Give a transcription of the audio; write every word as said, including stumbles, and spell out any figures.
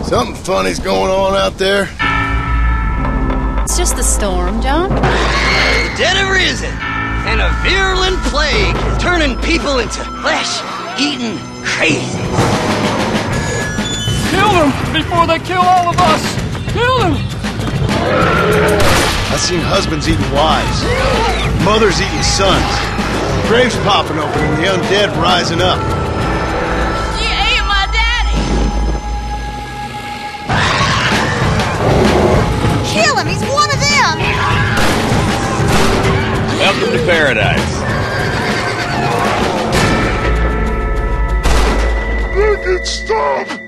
Something funny's going on out there. It's just the storm, John. The dead have risen, and a virulent plague is turning people into flesh-eating crazy. Kill them before they kill all of us! Kill them! I've seen husbands eating wives, mothers eating sons, graves popping open and the undead rising up. You ate my daddy! Kill him! He's one of them! Welcome to paradise. Make it stop!